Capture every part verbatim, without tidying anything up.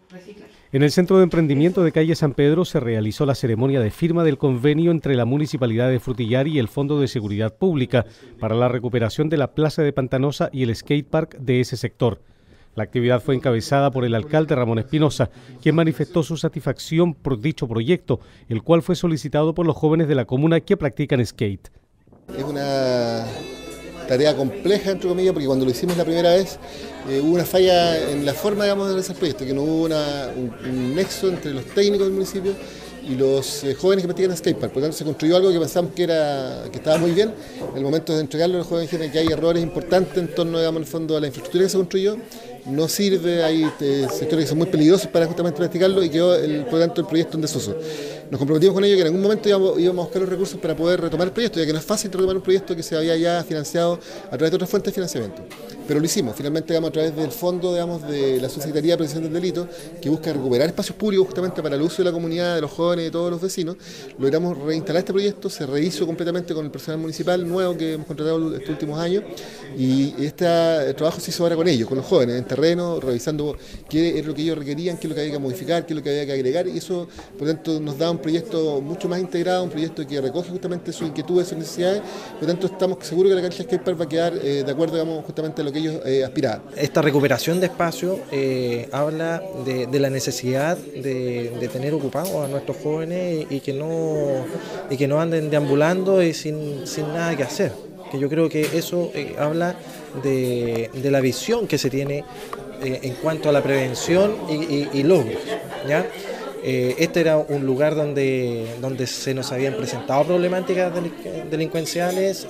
En el Centro de Emprendimiento de Calle San Pedro se realizó la ceremonia de firma del convenio entre la Municipalidad de Frutillar y el Fondo de Seguridad Pública para la recuperación de la Plaza de Pantanosa y el skatepark de ese sector. La actividad fue encabezada por el alcalde Ramón Espinosa, quien manifestó su satisfacción por dicho proyecto, el cual fue solicitado por los jóvenes de la comuna que practican skate. Es una tarea compleja, entre comillas, porque cuando lo hicimos la primera vez eh, hubo una falla en la forma, digamos, de realizar el proyecto, que no hubo una, un, un nexo entre los técnicos del municipio y los eh, jóvenes que practican skatepark. Por lo tanto, se construyó algo que pensamos que, era, que estaba muy bien. En el momento de entregarlo, los jóvenes dijeron que hay errores importantes en torno, digamos, en el fondo a la infraestructura que se construyó. No sirve, hay eh, sectores que son muy peligrosos para justamente practicarlo y quedó, el, por lo tanto, el proyecto en desuso. Nos comprometimos con ellos que en algún momento íbamos, íbamos a buscar los recursos para poder retomar el proyecto, ya que no es fácil retomar un proyecto que se había ya financiado a través de otras fuentes de financiamiento. Pero lo hicimos, finalmente, digamos, a través del fondo, digamos, de la Subsecretaría de Prevención del Delito, que busca recuperar espacios públicos justamente para el uso de la comunidad, de los jóvenes y de todos los vecinos. Logramos reinstalar este proyecto, se rehizo completamente con el personal municipal nuevo que hemos contratado estos últimos años y este trabajo se hizo ahora con ellos, con los jóvenes, en terreno, revisando qué es lo que ellos requerían, qué es lo que había que modificar, qué es lo que había que agregar, y eso, por lo tanto, nos da un proyecto mucho más integrado, un proyecto que recoge justamente sus inquietudes, sus necesidades. Por lo tanto, estamos seguros que la cancha skatepark va a quedar eh, de acuerdo, digamos, justamente a lo que ellos eh, aspiraban. Esta recuperación de espacio eh, habla de, de la necesidad de, de tener ocupados a nuestros jóvenes y, y, que, no, y que no anden deambulando y sin, sin nada que hacer. Que yo creo que eso eh, habla de, de la visión que se tiene eh, en cuanto a la prevención y, y, y logros, ¿ya? Eh, este era un lugar donde, donde se nos habían presentado problemáticas delincuenciales,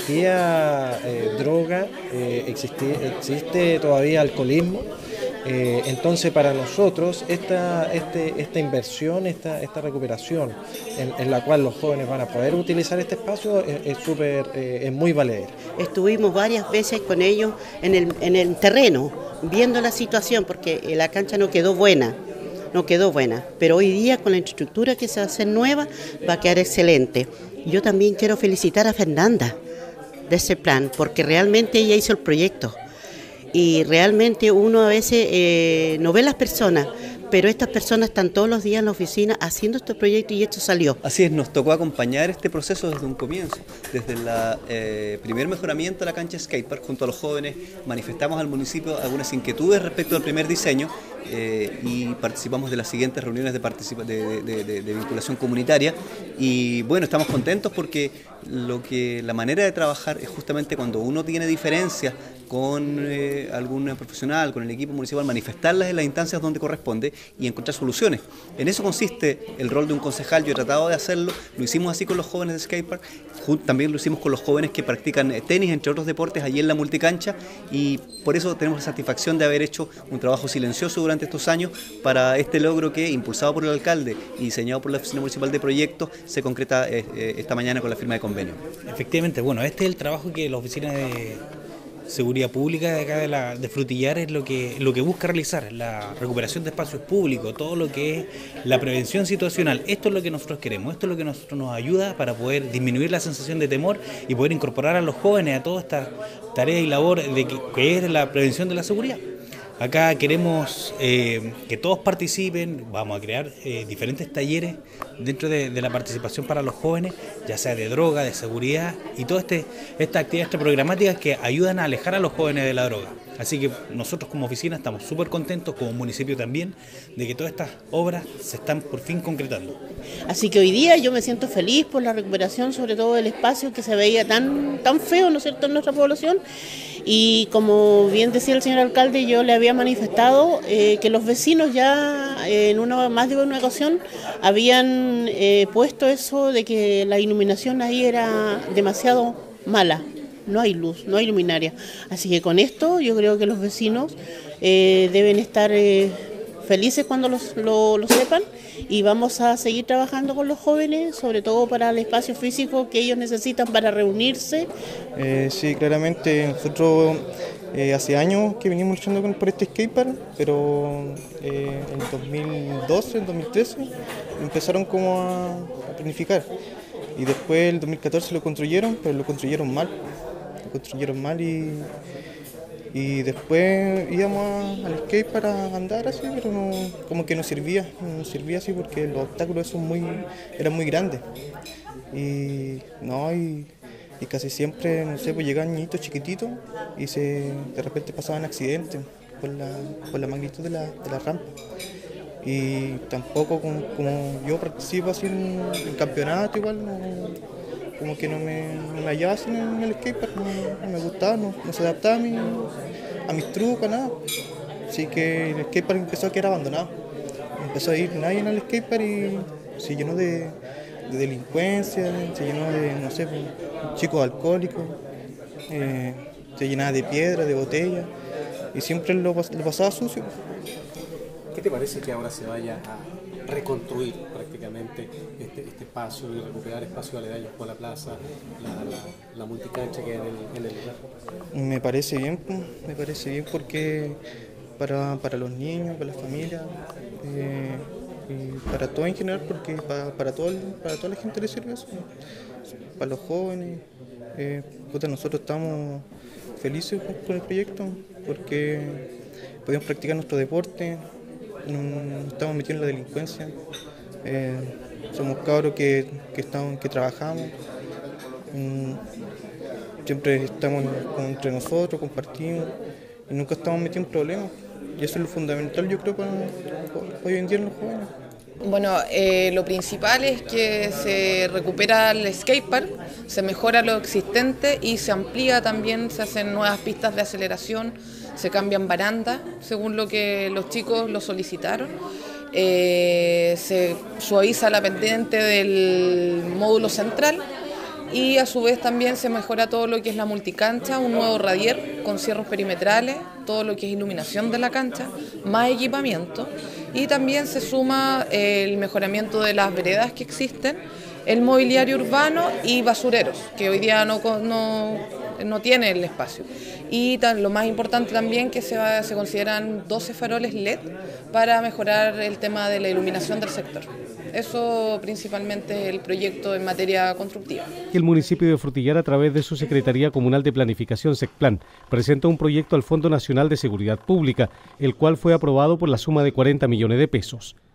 existía eh, droga, eh, existía, existe todavía alcoholismo. Eh, entonces, para nosotros, esta, este, esta inversión, esta, esta recuperación en, en la cual los jóvenes van a poder utilizar este espacio es, es, super, eh, es muy valedera. Estuvimos varias veces con ellos en el, en el terreno, viendo la situación, porque la cancha no quedó buena. No quedó buena, pero hoy día con la infraestructura que se va a hacer nueva va a quedar excelente. Yo también quiero felicitar a Fernanda de ese plan, porque realmente ella hizo el proyecto y realmente uno a veces eh, no ve las personas, pero estas personas están todos los días en la oficina haciendo este proyecto y esto salió. Así es, nos tocó acompañar este proceso desde un comienzo, desde el eh, primer mejoramiento de la cancha skatepark junto a los jóvenes, manifestamos al municipio algunas inquietudes respecto al primer diseño eh, y participamos de las siguientes reuniones de, de, de, de, de vinculación comunitaria y bueno, estamos contentos porque lo que la manera de trabajar es justamente cuando uno tiene diferencias con eh, algún profesional, con el equipo municipal, manifestarlas en las instancias donde corresponde y encontrar soluciones. En eso consiste el rol de un concejal. Yo he tratado de hacerlo, lo hicimos así con los jóvenes de skatepark, también lo hicimos con los jóvenes que practican tenis, entre otros deportes, allí en la multicancha, y por eso tenemos la satisfacción de haber hecho un trabajo silencioso durante estos años para este logro que, impulsado por el alcalde y diseñado por la Oficina Municipal de Proyectos, se concreta eh, eh, esta mañana con la firma de convenio. Efectivamente, bueno, este es el trabajo que la Oficina de Seguridad Pública de acá de, la, de Frutillar es lo que, lo que busca realizar, la recuperación de espacios públicos, todo lo que es la prevención situacional. Esto es lo que nosotros queremos, esto es lo que nosotros nos ayuda para poder disminuir la sensación de temor y poder incorporar a los jóvenes a toda esta tarea y labor de que, que es la prevención de la seguridad. Acá queremos eh, que todos participen, vamos a crear eh, diferentes talleres dentro de, de la participación para los jóvenes, ya sea de droga, de seguridad y todas este, estas actividades programáticas que ayudan a alejar a los jóvenes de la droga. Así que nosotros como oficina estamos súper contentos, como municipio también, de que todas estas obras se están por fin concretando. Así que hoy día yo me siento feliz por la recuperación, sobre todo del espacio que se veía tan, tan feo, ¿no es cierto?, en nuestra población. Y como bien decía el señor alcalde, yo le había manifestado eh, que los vecinos ya eh, en una más de una ocasión habían eh, puesto eso de que la iluminación ahí era demasiado mala. No hay luz, no hay luminaria. Así que con esto yo creo que los vecinos eh, deben estar eh, felices cuando los, lo, lo sepan, y vamos a seguir trabajando con los jóvenes, sobre todo para el espacio físico que ellos necesitan para reunirse. Eh, sí, claramente nosotros eh, hace años que venimos luchando con, por este skatepark, pero eh, en dos mil doce, en dos mil trece empezaron como a, a planificar, y después en dos mil catorce lo construyeron, pero lo construyeron mal. construyeron mal y, Y después íbamos a, al skate para andar así, pero no, como que no servía, no servía así porque los obstáculos esos muy, eran muy grandes. Y no, y, y casi siempre, no sé, pues llegaban niñitos chiquititos y se, de repente pasaban accidentes por la, por la magnitud de la, de la rampa. Y tampoco como, como yo participo así en el campeonato igual, no, como que no me, no me hallaba así en el skatepark, no, no me gustaba, no, no se adaptaba a, mi, a mis trucos, nada. Así que el skatepark empezó a quedar abandonado. Empezó a ir nadie en el skatepark y se llenó de, de delincuencia, se llenó de, no sé, chicos alcohólicos, eh, se llenaba de piedra, de botella y siempre lo, lo pasaba sucio. ¿Qué te parece que ahora se vaya a reconstruir prácticamente este, este espacio y recuperar espacios aledaños por la plaza, la, la, la multicancha que hay en el, en el lugar? Me parece bien, me parece bien porque para, para los niños, para las familias, eh, y para todo en general, porque para, para, todo el, para toda la gente le sirve eso, para los jóvenes. Eh, puta, nosotros estamos felices con el proyecto porque podemos practicar nuestro deporte. No estamos metidos en la delincuencia, eh, somos cabros que, que, estamos, que trabajamos, um, siempre estamos entre nosotros, compartimos y nunca estamos metidos en problemas. Y eso es lo fundamental, yo creo, para, para hoy en día en los jóvenes. Bueno, eh, lo principal es que se recupera el skatepark, se mejora lo existente y se amplía también, se hacen nuevas pistas de aceleración, se cambian barandas según lo que los chicos lo solicitaron, eh, se suaviza la pendiente del módulo central y a su vez también se mejora todo lo que es la multicancha, un nuevo radier con cierros perimetrales, todo lo que es iluminación de la cancha, más equipamiento y también se suma el mejoramiento de las veredas que existen, el mobiliario urbano y basureros, que hoy día no, no, no tiene el espacio. Y tan, lo más importante también que se, va, se consideran doce faroles L E D para mejorar el tema de la iluminación del sector. Eso principalmente es el proyecto en materia constructiva. El municipio de Frutillar, a través de su Secretaría Comunal de Planificación SECPLAN, presenta un proyecto al Fondo Nacional de Seguridad Pública, el cual fue aprobado por la suma de cuarenta millones de pesos.